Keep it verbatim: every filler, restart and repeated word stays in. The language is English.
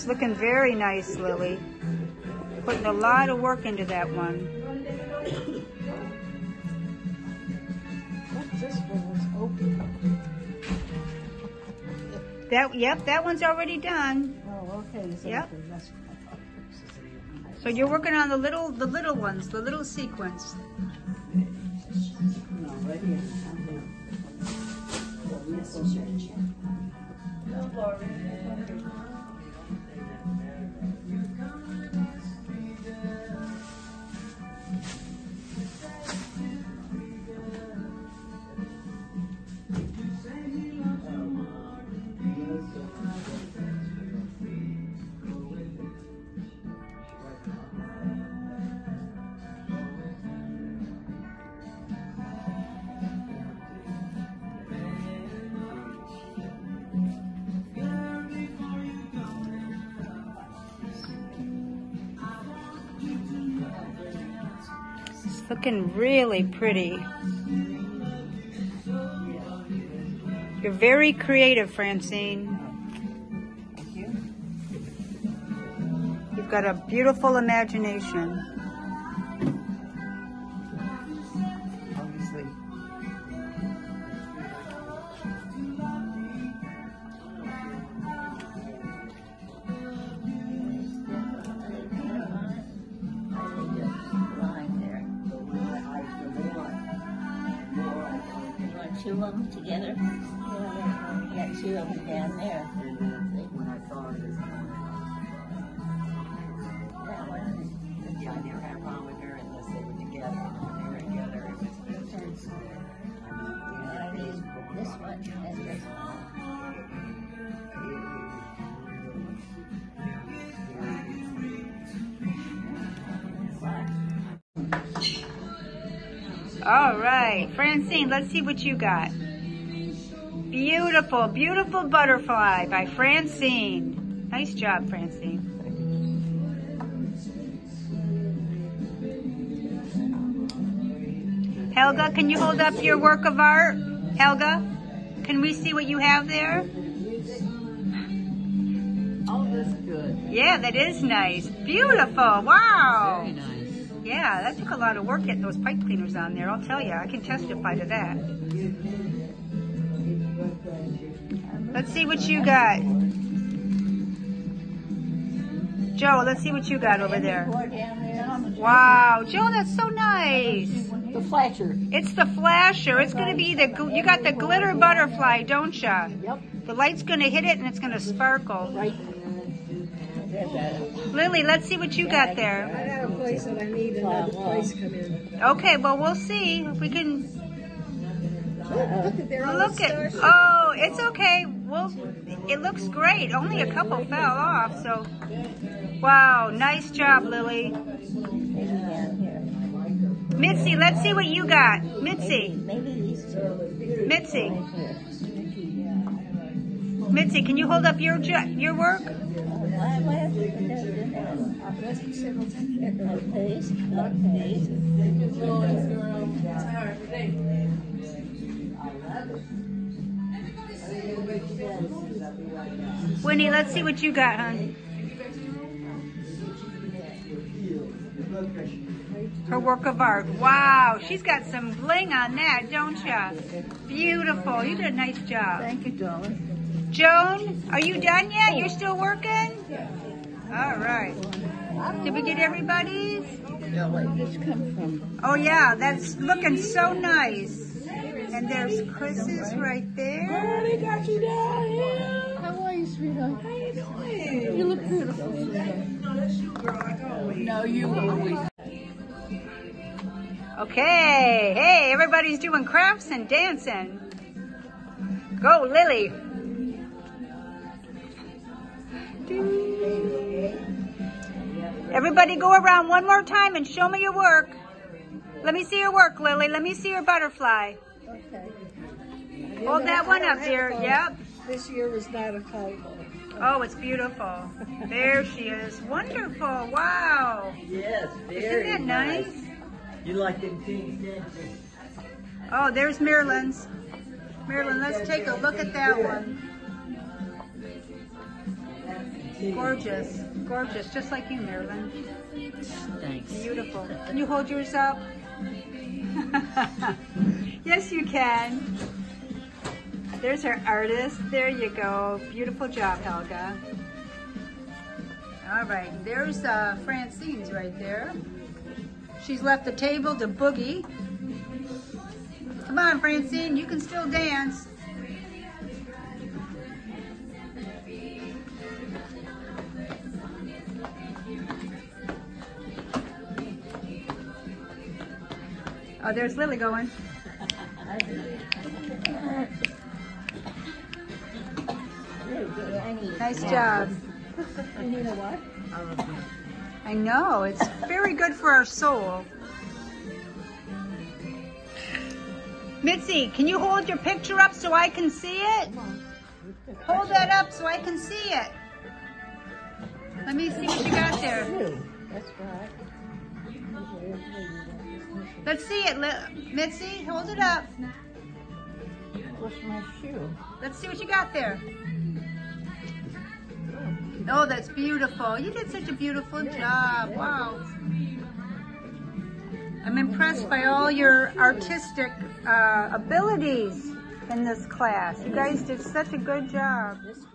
It's looking very nice, Lily. Putting a lot of work into that one. What's this one was open? That, yep, that one's already done. Oh, okay. It's Yep. open. That's So you're working on the little, the little ones, the little sequins. no, right here. No, Lori. It's looking really pretty. You're very creative, Francine. Thank you. You've got a beautiful imagination. Obviously. Two of them together. You got two of them down there. That one. Yeah, I never had a problem with her unless they were together. When they were together, it was just, I need this one and this one. All right, Francine, let's see what you got. Beautiful, beautiful butterfly by Francine. Nice job, Francine. Helga, can you hold up your work of art? Helga, can we see what you have there? oh, that's good. Yeah, that is nice. Beautiful, wow. Very nice. Yeah, that took a lot of work getting those pipe cleaners on there, I'll tell you. I can testify to that. Let's see what you got. Joe, let's see what you got over there. Four down there. Wow, Joe, that's so nice. The flasher. It's the flasher. It's going to be the, gl- you got the glitter butterfly, don't ya? Yep. The light's going to hit it and it's going to sparkle. Right. There's that. Lily, let's see what you got I there. got a place that I need another place come in. Okay, well, we'll see if we can Look at there, all look the at. stars. Oh, it's okay. Well, it looks great. Only a couple fell off, so. Wow, nice job, Lily. Maybe down here. Mitzi, let's see what you got. Mitzi, Maybe these two. Mitzi, Mitzi, can you hold up your jo- your work? Why, why have you put those in there? Okay, okay. Winnie, let's see what you got, hon. Her work of art. Wow, she's got some bling on that, don't ya? Beautiful. You did a nice job. Thank you, darling. Joan, are you done yet? You're still working? All right. Did we get everybody's? Where did this come from? Oh, yeah, that's looking so nice. And there's Chris's right there. They got you down here. How are you, sweetheart? How you doing? You look beautiful, sweetheart. No, that's you, girl. Like always. No, you always. Okay. Hey, everybody's doing crafts and dancing. Go, Lily. Everybody go around one more time and show me your work. Let me see your work, Lily. Let me see your butterfly. Okay. Hold that one up there. Yep. This year was not a typo. Oh, it's beautiful. There she is. Wonderful. Wow. Yes, very Isn't that nice? You like them pink, didn't you? Oh, there's Marilyn's. Marilyn, let's take a look at that one. Gorgeous, gorgeous, just like you, Marilyn. Thanks. Beautiful. Can you hold yours up? Yes, you can. There's our artist. There you go. Beautiful job, Helga. All right, there's uh, Francine's right there. She's left the table to boogie. Come on, Francine, you can still dance. Oh, there's Lily going. Nice job. You need a what? I know, it's very good for our soul. Mitzi, can you hold your picture up so I can see it? Hold that up so I can see it. Let me see what you got there. That's right. Let's see it, Li- Mitzi, hold it up. What's my shoe? Let's see what you got there. Oh, that's beautiful. You did such a beautiful job. Wow. I'm impressed by all your artistic uh, abilities in this class. You guys did such a good job. This